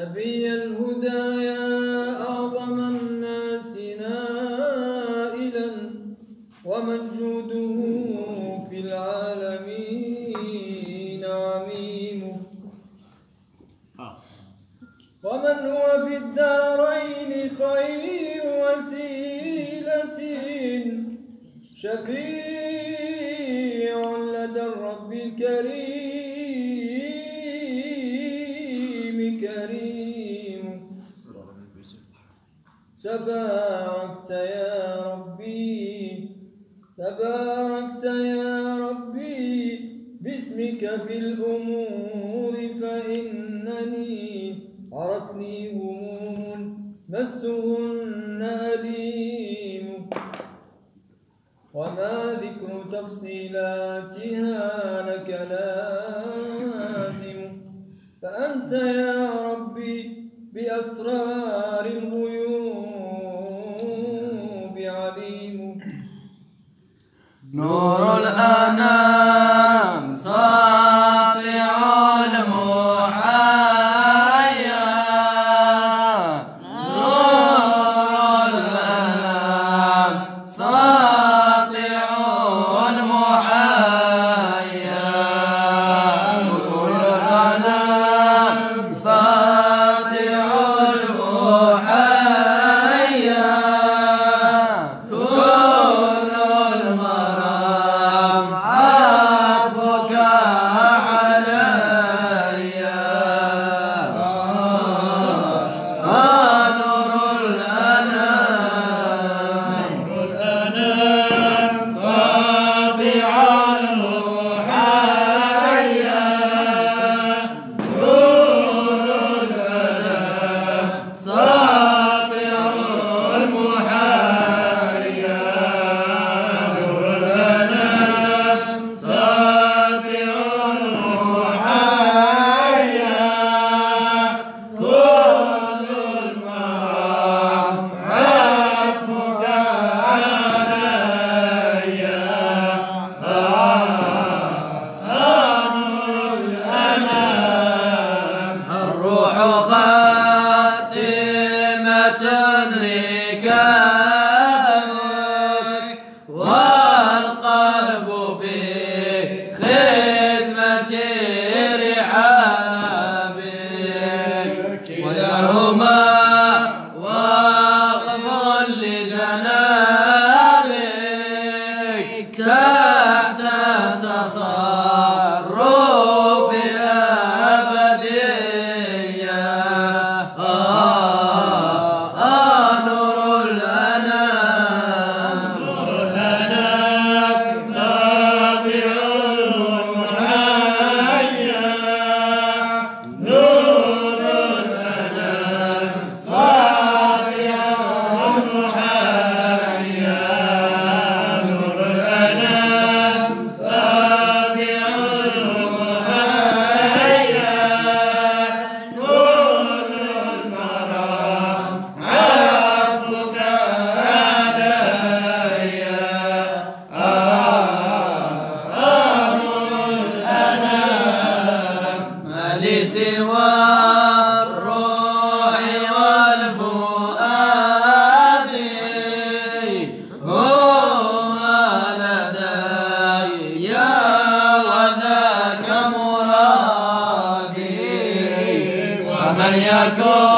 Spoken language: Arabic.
نبي الهدى يا أعظم الناس نائلا ومجهوده في العالمين عميم ومن هو في الدارين خير وسيلة شفيع لدى الرب الكريم كريم تباركت يا ربي تباركت يا ربي باسمك في الأمور فإنني عرفني هموم مسهن أليم وما ذكر تفصيلاتها لك لازم فأنت يا ربي بأسرار الغيوب عليم نور الأنام ساطع المحيا نور الأنام ساطع المحيا نور الأنام ساطع المحيا والقلب في خدمة رحابك ولهما وقف لجنابك تحت تصرف أبدية نور الأنام سابع المحيا نور الأنام سابع المحيا نور الأنام سابع المحيا نور المرام عفوك علي نور الأنام ما لي سوى الروح والفؤاد هو لدي وذاك مرادي ومن يكون